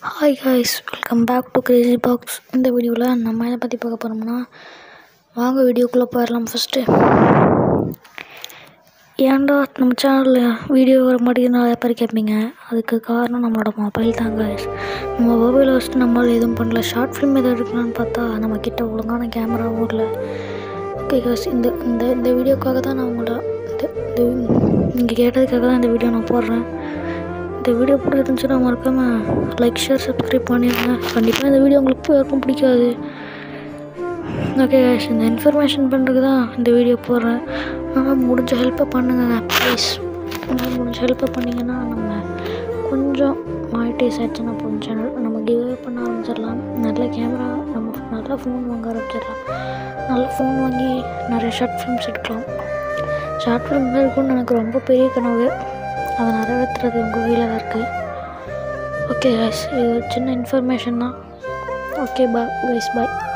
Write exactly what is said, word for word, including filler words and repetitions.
Hi guys, welcome back to crazy box. இந்த வீடியோவில் நம்ம எதை பற்றி பார்க்க போகிறோம்னா, வாங்க வீடியோக்குள்ளே போயிடலாம். ஃபஸ்ட்டு, ஏன்டா நம்ம சேனலில் வீடியோ வர மாட்டேங்குது நிறைய பேர் கேட்பீங்க. அதுக்கு காரணம் நம்மளோட மொபைல் தான் காய்ஸ். நம்ம மொபைலை வச்சுட்டு நம்மளால் எதுவும் பண்ணல. ஷார்ட் ஃபிலிம் எதாவது எடுக்கலான்னு பார்த்தா நம்ம கிட்ட ஒழுங்கான கேமராவும் இல்லை. ஓகே காய்ஸ், இந்த இந்த இந்த வீடியோக்காக தான் நான் உங்கள்ட்ட இந்த நீங்கள் கேட்டதுக்காக தான் இந்த வீடியோ நான் போடுறேன். இந்த வீடியோ பிடிச்சிருந்துச்சுன்னா மறக்காமல் லைக், ஷேர், சப்ஸ்கிரைப் பண்ணிடுங்க. கண்டிப்பாக இந்த வீடியோ உங்களுக்கு யாருக்கும் பிடிக்காது. ஓகே கைஸ், இந்த இன்ஃபர்மேஷன் பண்ணுறதுக்கு தான் இந்த வீடியோ போடுறேன். ஆனால் முடிஞ்ச ஹெல்ப்பை பண்ணுங்க ப்ளீஸ். உங்களால் முடிஞ்ச ஹெல்ப்பை பண்ணிங்கன்னா நம்ம கொஞ்சம் மானிட்டைஸ் ஆச்சுன்னா போதும் சேனல். நம்ம கிவ்அவே பண்ண ஆரம்பிச்சிடலாம். நல்ல கேமரா, நம்ம நல்ல ஃபோன் வாங்க ஆரம்பிச்சிடலாம். நல்ல ஃபோன் வாங்கி நிறைய ஷார்ட் ஃபிலிம்ஸ் எடுக்கலாம். ஷார்ட் ஃபிலிம் இருக்குன்னு எனக்கு ரொம்ப பெரிய கனவு. அதை நிறைவேற்றுறது உங்கள் கையில் தான் இருக்குது. ஓகே கைஸ், இது ஒரு சின்ன இன்ஃபர்மேஷன் தான். ஓகே பா கைஸ், பாய்.